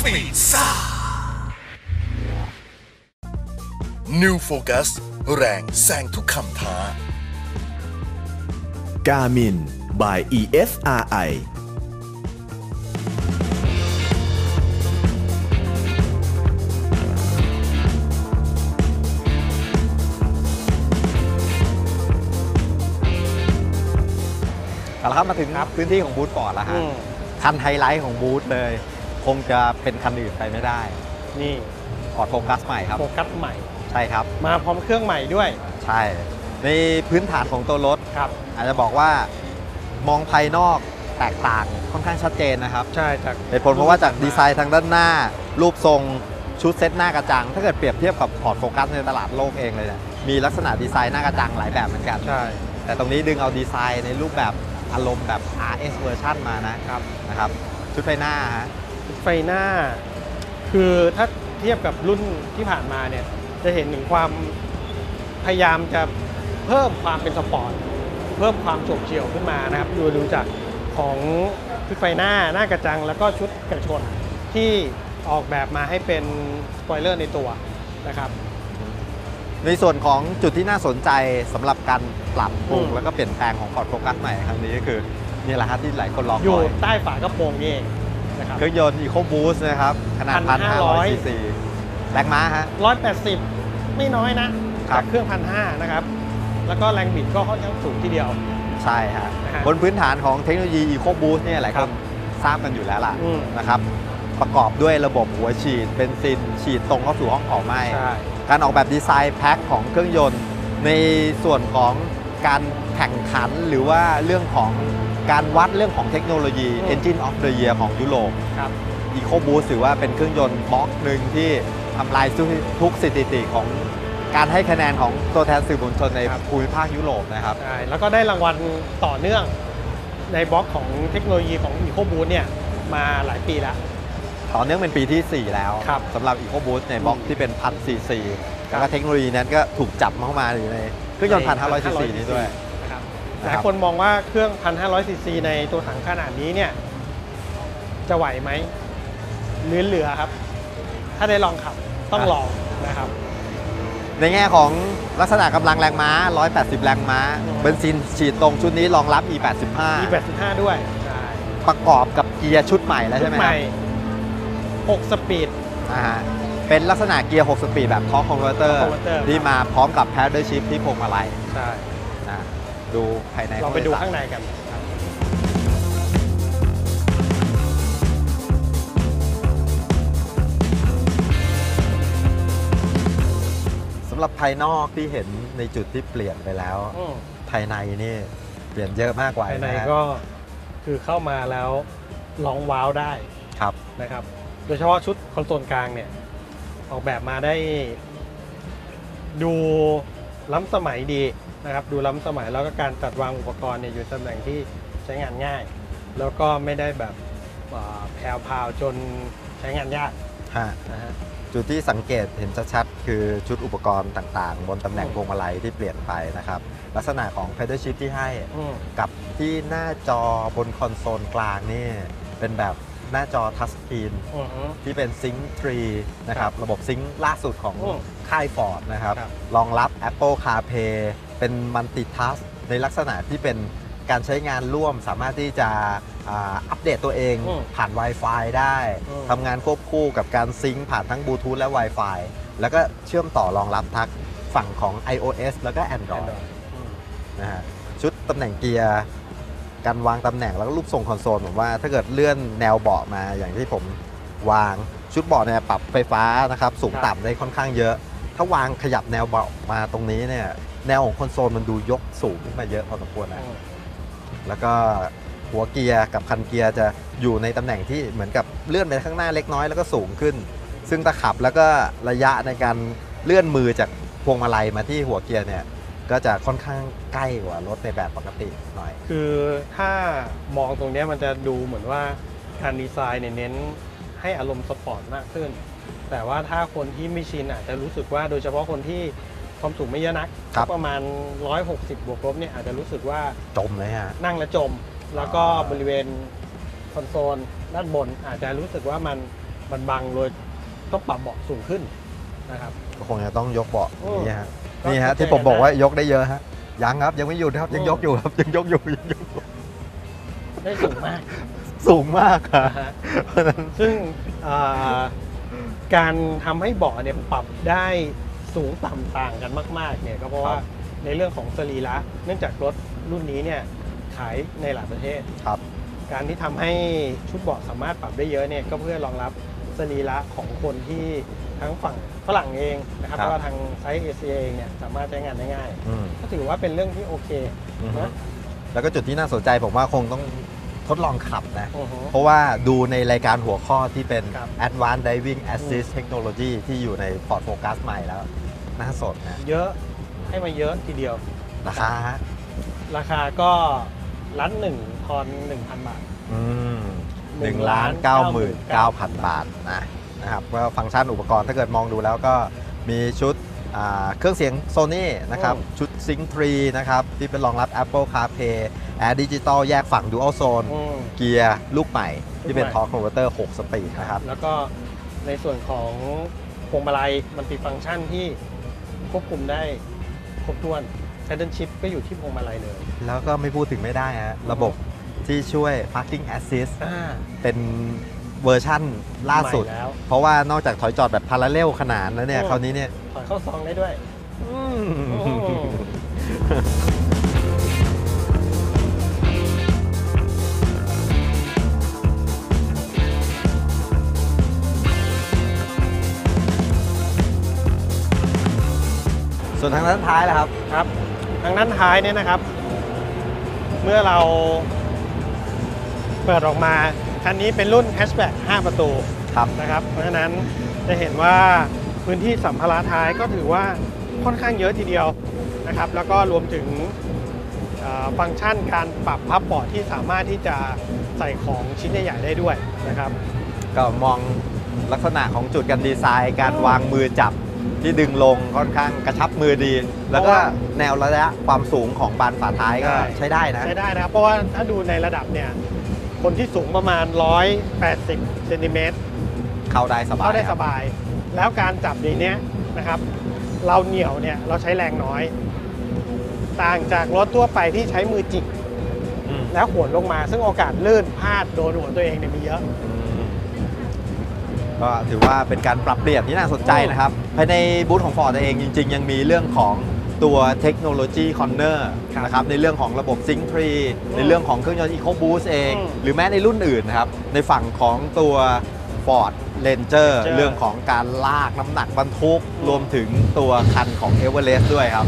ปีดซ่า New Focus แรงแซงทุกคำท้า Garmin by ESRI เอาละครับมาถึงพื้นที่ของบูธฟอร์ดแล้วฮะคันไฮไลท์ของบูธเลยคงจะเป็นคันอื่นไปไม่ได้นี่ฟอร์ดโฟกัสใหม่ครับโฟกัสใหม่ใช่ครับมาพร้อมเครื่องใหม่ด้วยใช่ในพื้นฐานของตัวรถครับอาจจะบอกว่ามองภายนอกแตกต่างค่อนข้างชัดเจนนะครับใช่จากเหตุผลเพราะว่าจากดีไซน์ทางด้านหน้ารูปทรงชุดเซตหน้ากระจังถ้าเกิดเปรียบเทียบกับฟอร์ดโฟกัสในตลาดโลกเองเลยเนี่ยมีลักษณะดีไซน์หน้ากระจังหลายแบบเหมือนกันใช่แต่ตรงนี้ดึงเอาดีไซน์ในรูปแบบอารมณ์แบบ RS เวอร์ชันมานะครับชุดไฟหน้าฮะชุดไฟหน้าคือถ้าเทียบกับรุ่นที่ผ่านมาเนี่ยจะเห็นถึงความพยายามจะเพิ่มความเป็นสปอร์ตเพิ่มความโฉบเฉี่ยวขึ้นมานะครับดูจากของชุดไฟหน้ากระจังแล้วก็ชุดกระชนที่ออกแบบมาให้เป็นสปอยเลอร์ในตัวนะครับในส่วนของจุดที่น่าสนใจสำหรับการปรับปรุงแล้วก็เปลี่ยนแปลงของ Ford Focus ใหม่ครั้งนี้ก็คือนี่แหละครับที่หลายคนรอคอยอยู่ใต้ฝากระโปรงนี่เองนะครับเครื่องยนต์ EcoBoost นะครับขนาด 1,500 ซีซีแรงม้าฮะ 180ไม่น้อยนะจากเครื่อง 1,500 นะครับแล้วก็แรงบิดก็ค่อนข้างสูงทีเดียวใช่ฮะบนพื้นฐานของเทคโนโลยี EcoBoost เนี่ยหลายคนทราบกันอยู่แล้วล่ะนะครับประกอบด้วยระบบหัวฉีดเบนซินฉีดตรงเข้าสู่ห้องเผาไหม้การออกแบบดีไซน์แพ็คของเครื่องยนต์ในส่วนของการแข่งขันหรือว่าเรื่องของการวัดเรื่องของเทคโนโลยี Engine of the Year ของยุโรป EcoBoost ถือว่าเป็นเครื่องยนต์บล็อกหนึ่งที่ทำลายทุกสถิติของการให้คะแนนของตัวแทนสื่อมวลชนในภูมิภาคยุโรปนะครับใช่แล้วก็ได้รางวัลต่อเนื่องในบล็อกของเทคโนโลยีของ EcoBoost เนี่ยมาหลายปีแล้วต่อเนื่องเป็นปีที่ 4 แล้วสำหรับ EcoBoost ในบล็อกที่เป็น 1,000 ซีซีแล้วก็เทคโนโลยีนั้นก็ถูกจับเข้ามาอยู่ในเครื่องยนต์ 1,500 ซีซีนี้ด้วยหลายคนมองว่าเครื่อง 1,500 ซีซีในตัวถังขนาดนี้เนี่ยจะไหวไหมเหลือครับถ้าได้ลองขับต้องลองนะครับในแง่ของลักษณะกำลังแรงม้า180 แรงม้าเบนซินฉีดตรงชุดนี้รองรับ E85 ด้วยประกอบกับเกียร์ชุดใหม่แล้วใช่ไหมครับ 6 สปีดเป็นลักษณะเกียร์ 6 สปีดแบบทอร์คคอนเวอร์เตอร์ที่มาพร้อมกับแพดเดิลชิฟที่พวงมาลัยใช่ดูภายในเราไปดูข้างในกันสำหรับภายนอกที่เห็นในจุดที่เปลี่ยนไปแล้วภายในนี่เปลี่ยนเยอะมากกว่าภายในก็คือเข้ามาแล้วร้องว้าวได้นะครับโดยเฉพาะชุดคอนโซลกลางเนี่ยออกแบบมาได้ดูล้ำสมัยดีนะครับดูล้ำสมัยแล้วก็การจัดวางอุปกรณ์เนี่ยอยู่ตำแหน่งที่ใช้งานง่ายแล้วก็ไม่ได้แบบแผ่วพาวจนใช้งานยากนะฮะจุดที่สังเกตเห็นชัดๆคือชุดอุปกรณ์ต่างๆบนตำแหน่งพวงมาลัยที่เปลี่ยนไปนะครับลักษณะของ Pedal Shift ที่ให้กับที่หน้าจอบนคอนโซลกลางนี่เป็นแบบหน้าจอทัชสกรีนที่เป็นซิงค์3นะครับระบบซิงค์ล่าสุดของค่าย Ford นะครับรองรับ Apple CarPlay เป็นมัลติทัชในลักษณะที่เป็นการใช้งานร่วมสามารถที่จะอัปเดตตัวเองผ่าน Wi-Fi ได้ทำงานควบคู่กับการซิงค์ผ่านทั้งบลูทูธและ Wi-Fi แล้วก็เชื่อมต่อรองรับทั้งฝั่งของ iOS แล้วก็ Android นะฮะชุดตำแหน่งเกียร์การวางตำแหน่งแล้วก็รูปทรงคอนโซลผมว่าถ้าเกิดเลื่อนแนวเบาะมาอย่างที่ผมวางชุดเบาะเนี่ยปรับไฟฟ้านะครับสูงต่ำได้ค่อนข้างเยอะถ้าวางขยับแนวเบาะมาตรงนี้เนี่ยแนวของคอนโซลมันดูยกสูงขึ้นมาเยอะพอสมควรนะแล้วก็หัวเกียร์กับคันเกียร์จะอยู่ในตำแหน่งที่เหมือนกับเลื่อนไปข้างหน้าเล็กน้อยแล้วก็สูงขึ้นซึ่งถ้าขับแล้วก็ระยะในการเลื่อนมือจากพวงมาลัยมาที่หัวเกียร์เนี่ยก็จะค่อนข้างใกล้กว่ารถในแบบปกติหน่อยคือถ้ามองตรงนี้มันจะดูเหมือนว่าการดีไซน์เน้นให้อารมณ์สปอร์ตมากขึ้นแต่ว่าถ้าคนที่ไม่ชินอาจจะรู้สึกว่าโดยเฉพาะคนที่ความสูงไม่เยอะนักประมาณ160บวกลบเนี่ยอาจจะรู้สึกว่าจมเลยฮะนั่งแล้วจมแล้วก็บริเวณคอนโซลด้านบนอาจจะรู้สึกว่ามันมันบังโดยต้องปรับเบาะสูงขึ้นนะครับก็คงจะต้องยกเบาะนี่ฮะก็นี่ฮะที่ผมบอกว่ายกได้เยอะฮะยังครับยังไม่หยุดครับยังยกอยู่ครับยังยกอยู่ได้สูงมากสูงมากค่ะซึ่งการทำให้เบาะเนี่ยปรับได้สูงต่ำต่างกันมากๆเนี่ยก็เพราะว่าในเรื่องของสรีระเนื่องจากรถรุ่นนี้เนี่ยขายในหลายประเทศครับการที่ทำให้ชุดเบาะสามารถปรับได้เยอะเนี่ยก็เพื่อรองรับสรีระของคนที่ทั้งฝั่งฝรั่งเองนะครับแล้วก็ทางไซส์เอเชียเองเนี่ยสามารถใช้งานได้ง่ายก็ถือว่าเป็นเรื่องที่โอเคนะแล้วก็จุดที่น่าสนใจผมว่าคงต้องทดลองขับนะเพราะว่าดูในรายการหัวข้อที่เป็น Advanced Driving Assist Technology ที่อยู่ใน Ford Focus ใหม่แล้วน่าสนนะเยอะให้มาเยอะทีเดียวราคาก็1,000,000 ทอน 1,000 บาท 1,99,900 บาทนะครับก็ฟังก์ชันอุปกรณ์ถ้าเกิดมองดูแล้วก็มีชุดเครื่องเสียง Sony นะครับชุด Sync 3 นะครับที่เป็นรองรับ Apple CarPlay Air Digital แยกฝั่ง Dual Zone เกียร์ลูกใหม่ที่เป็น Torque Converter 6 สปีดนะครับแล้วก็ในส่วนของพวงมาลัยมันมีฟังก์ชันที่ควบคุมได้ครบถ้วน Paddle Shift ก็อยู่ที่พวงมาลัยเลยแล้วก็ไม่พูดถึงไม่ได้ฮะระบบที่ช่วย Parking Assist เป็นเวอร์ชั่นล่าสุดเพราะว่านอกจากถอยจอดแบบพาราเรลขนานแล้วเนี่ยคราวนี้เนี่ยถอยเข้าซองได้ด้วยส่วนทางด้านท้ายล่ะครับทางด้านท้ายเนี่ยนะครับเมื่อเราเปิดออกมาคันนี้เป็นรุ่นแฮชแบ็ก5 ประตูนะครับเพราะฉะนั้นจะเห็นว่าพื้นที่สัมภาระท้ายก็ถือว่าค่อนข้างเยอะทีเดียวนะครับแล้วก็รวมถึงฟังก์ชันการปรับพับเบาะที่สามารถที่จะใส่ของชิ้นใหญ่ๆได้ด้วยนะครับก็มองลักษณะของจุดการดีไซน์การวางมือจับที่ดึงลงค่อนข้างกระชับมือดีแล้วก็แนวระยะความสูงของบานฝาท้ายก็ใช้ได้นะครับเพราะว่าถ้าดูในระดับเนี่ยคนที่สูงประมาณ180 เซนติเมตรเข้าได้สบายแล้วการจับอย่างนี้นะครับเราเหนี่ยวเนี่ยเราใช้แรงน้อยต่างจากรถทั่วไปที่ใช้มือจิกแล้วหวนลงมาซึ่งโอกาสลื่นพลาดโดนหัวตัวเองเนี่ยมีเยอะก็ถือว่าเป็นการปรับเปลี่ยนที่น่าสนใจนะครับภายในบูธของ Ford เองจริงๆยังมีเรื่องของตัวเทคโนโลยีคอร์เนอร์นะครับในเรื่องของระบบ Sync 3 ในเรื่องของเครื่องยนต์ EcoBoost เองหรือแม้ในรุ่นอื่นนะครับในฝั่งของตัว Ford Ranger เรื่องของการลากน้ำหนักบรรทุกรวมถึงตัวคันของ Everest ด้วยครับ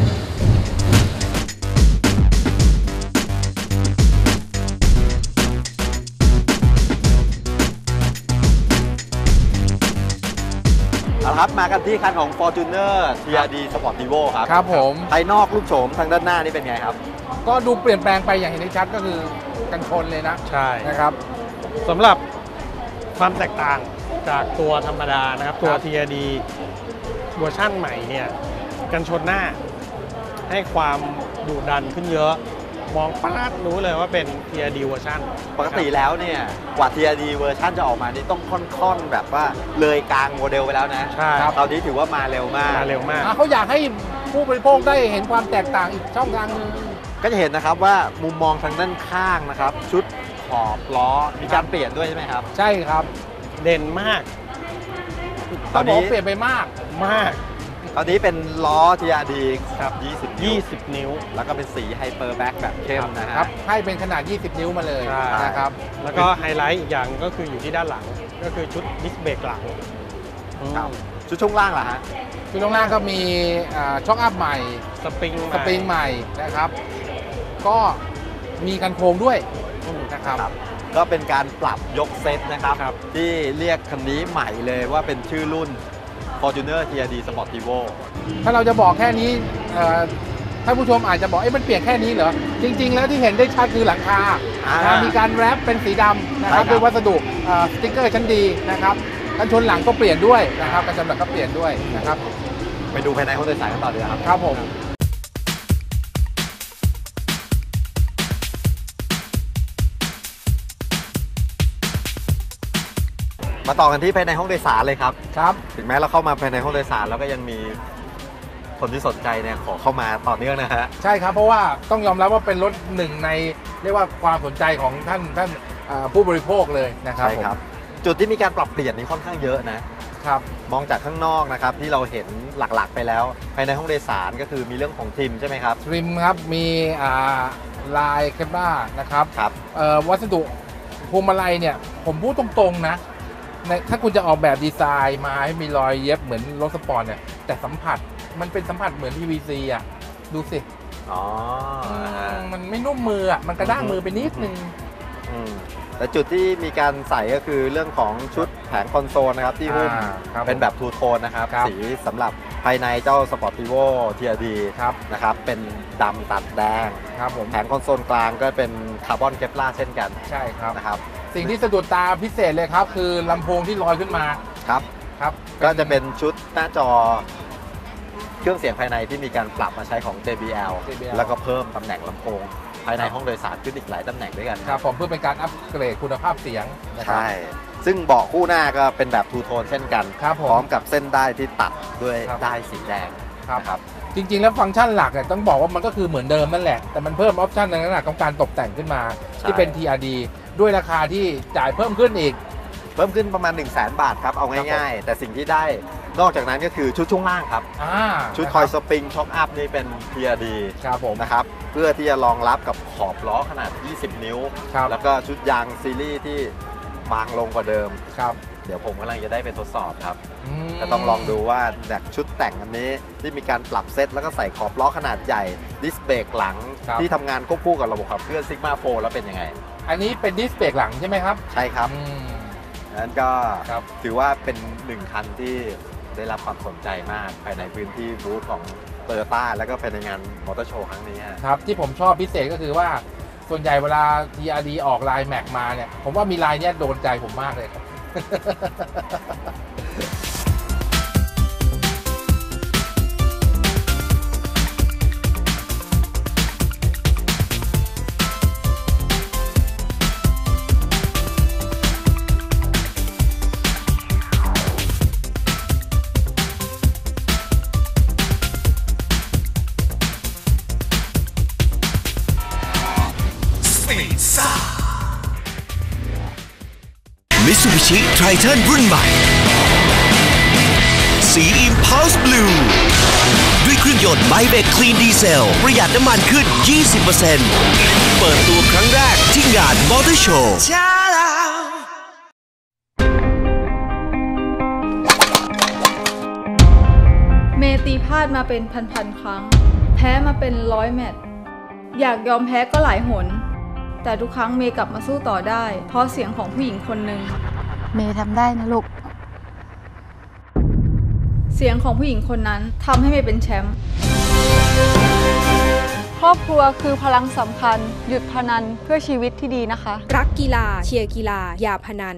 ครับมากันที่คันของ Fortuner TRD Sportivo ครับผมภายนอกรูปโฉมทางด้านหน้านี่เป็นไงครับก็ดูเปลี่ยนแปลงไปอย่างเห็นได้ชัดก็คือกันชนเลยนะใช่นะครับสำหรับความแตกต่างจากตัวธรรมดานะครับตัว TRD เวอร์ชั่นใหม่เนี่ยกันชนหน้าให้ความดุดันขึ้นเยอะมองปาดรู้เลยว่าเป็น TRD เวอร์ชันปกติแล้วเนี่ยกว่า TRD เวอร์ชันจะออกมานี่ต้องค่อนๆแบบว่าเลยกลางโมเดลไปแล้วนะใช่ตอนนี้ถือว่ามาเร็วมากเขาอยากให้ผู้บริโภคได้เห็นความแตกต่างอีกช่องทางนึงก็จะเห็นนะครับว่ามุมมองทางด้านข้างนะครับชุดขอบล้อมีการเปลี่ยนด้วยใช่ไหมครับใช่ครับเด่นมากตอนนี้เปลี่ยนไปมากตอนนี้เป็นล้อ TRD ครับ20 นิ้วแล้วก็เป็นสีไฮเปอร์แบ็คแบบเข้มนะครับให้เป็นขนาด20 นิ้วมาเลยนะครับแล้วก็ไฮไลท์อีกอย่างก็คืออยู่ที่ด้านหลังก็คือชุดดิสเบรกหลังชุดช่วงล่างล่ะฮะชุดช่วงล่างก็มีช็อคอัพใหม่สปริงใหม่นะครับก็มีกันโครงด้วยนะครับก็เป็นการปรับยกเซตนะครับที่เรียกคันนี้ใหม่เลยว่าเป็นชื่อรุ่น Fortuner TRD Sportivo ถ้าเราจะบอกแค่นี้ท่านผู้ชมอาจจะบอกมันเปลี่ยนแค่นี้เหรอจริงๆแล้วที่เห็นได้ชัดคือหลังคามีการแรปเป็นสีดำนะครับด้วยวัสดุสติ๊กเกอร์ชั้นดีนะครับกันชนหลังก็เปลี่ยนด้วยนะครับกันชนหลังก็เปลี่ยนด้วยนะครับไปดูภายในห้องโดยสารกันต่อเลยครับผมคมาต่อกันที่ภายในห้องโดยสารเลยครับครับถึงแม้เราเข้ามาภายในห้องโดยสารแล้วก็ยังมีคนที่สนใจเนี่ยขอเข้ามาต่อเนื่องนะฮะใช่ครับเพราะว่าต้องยอมรับว่าเป็นรถหนึ่งในเรียกว่าความสนใจของท่านผู้บริโภคเลยนะครับใช่ครับจุดที่มีการปรับเปลี่ยนนี่ค่อนข้างเยอะนะครับมองจากข้างนอกนะครับที่เราเห็นหลักๆไปแล้วภายในห้องโดยสารก็คือมีเรื่องของทิมใช่ไหมครับทริมครับมีลายเคปล่านะครับครับวัสดุพวงมาลัยเนี่ยผมพูดตรงๆนะถ้าคุณจะออกแบบดีไซน์มาให้มีรอยเย็บเหมือนรถสปอร์ตเนี่ยแต่สัมผัสมันเป็นสัมผัสเหมือน PVC อ่ะดูสิอ๋อมันไม่นุ่มมืออ่ะมันกระด้างมือไปนิดนึงแต่จุดที่มีการใส่ก็คือเรื่องของชุดแผงคอนโซลนะครับที่หุ้มเป็นแบบทูโทนนะครับสีสำหรับภายในเจ้า Sportivo TRD นะครับเป็นดำตัดแดงครับผมแผงคอนโซลกลางก็เป็นคาร์บอนเคปลาเช่นกันใช่ครับนะครับสิ่งที่สะดุดตาพิเศษเลยครับคือลำโพงที่ลอยขึ้นมาครับก็จะเป็นชุดหน้าจอเครื่องเสียงภายในที่มีการปรับมาใช้ของ JBL แล้วก็เพิ่มตำแหน่งลำโพงภายในห้องโดยสารขึ้นอีกหลายตำแหน่งด้วยกันครับผมเพื่อเป็นการอัปเกรดคุณภาพเสียงใช่ซึ่งเบาะคู่หน้าก็เป็นแบบทูโทนเช่นกันพร้อมกับเส้นด้ายที่ตัดด้วยด้ายสีแดงครับจริงๆแล้วฟังก์ชันหลักเนี่ยต้องบอกว่ามันก็คือเหมือนเดิมนั่นแหละแต่มันเพิ่มออปชันในลักษณะของการตกแต่งขึ้นมาที่เป็น TRD ด้วยราคาที่จ่ายเพิ่มขึ้นอีกเพิ่มขึ้นประมาณ 100,000 บาทครับเอาง่ายๆแต่สิ่งที่ได้นอกจากนั้นก็คือชุดช่วงล่างครับชุดคอยสปริงช็อคอัพนี่เป็น TRD ครับผมนะครับเพื่อที่จะรองรับกับขอบล้อขนาด20 นิ้วแล้วก็ชุดยางซีรีส์ที่บางลงกว่าเดิมครับเดี๋ยวผมกำลังจะได้ไปทดสอบครับก็ต้องลองดูว่าแบบชุดแต่งอันนี้ที่มีการปรับเซตแล้วก็ใส่ขอบล้อขนาดใหญ่ดิสเบรกหลังที่ทำงานควบคู่กับระบบขับเคลื่อน Sigma 4แล้วเป็นยังไงอันนี้เป็นดิสเบรกหลังใช่ไหมครับใช่ครับนั้นก็ถือว่าเป็น1คันที่ได้รับความสนใจมากภายในพื้นที่บูธของ Toyota แล้วก็ภายในงานมอเตอร์โชว์ครั้งนี้ครับที่ผมชอบพิเศษก็คือว่าส่วนใหญ่เวลา TRD ออกลายแม็กมาเนี่ยผมว่ามีลายเนี้ยโดนใจผมมากเลยครับ Mitsubishi Triton รุ่นใหม่สี Impulse Blue ด้วยเครื่องยนต์ Maybach Clean Diesel ประหยัดน้ำมันขึ้น 20% เปิดตัวครั้งแรกที่งาน Motor Show เมตีพลาดมาเป็นพันครั้งแพ้มาเป็น100 แมตช์อยากยอมแพ้ก็หลายหนแต่ทุกครั้งเมย์กลับมาสู้ต่อได้เพราะเสียงของผู้หญิงคนหนึ่งเมย์ทำได้นะลูกเสียงของผู้หญิงคนนั้นทำให้เมย์เป็นแชมป์ครอบครัวคือพลังสำคัญหยุดพนันเพื่อชีวิตที่ดีนะคะรักกีฬาเชียร์กีฬาอย่าพนัน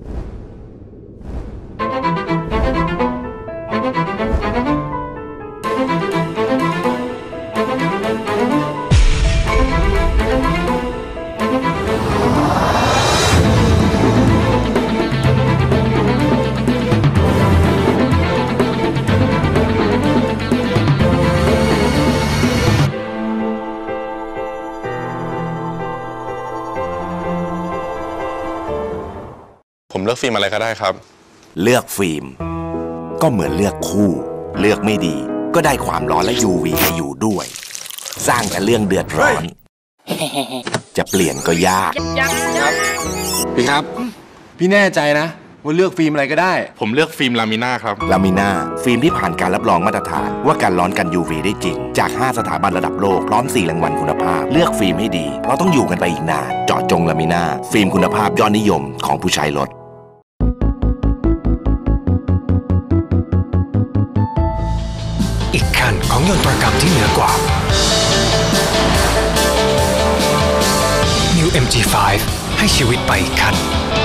ผมเลือกฟิล์มอะไรก็ได้ครับเลือกฟิล์มก็เหมือนเลือกคู่เลือกไม่ดีก็ได้ความร้อนและ UV ให้อยู่ด้วยสร้างแต่เรื่องเดือดร้อนจะเปลี่ยนก็ยากพี่ครับพี่แน่ใจนะว่าเลือกฟิล์มอะไรก็ได้ผมเลือกฟิล์มลามิน่าครับลามิน่าฟิล์มที่ผ่านการรับรองมาตรฐานว่ากันร้อนกัน UV ได้จริงจาก5สถาบันระดับโลกพร้อม4รางวัลคุณภาพเลือกฟิล์มให้ดีเราต้องอยู่กันไปอีกนานเจาะจงลามิน่าฟิล์มคุณภาพยอดนิยมของผู้ใช้รถอีกขั้นของยนตรกรรมที่เหนือกว่า New MG5 ให้ชีวิตไปอีกขั้น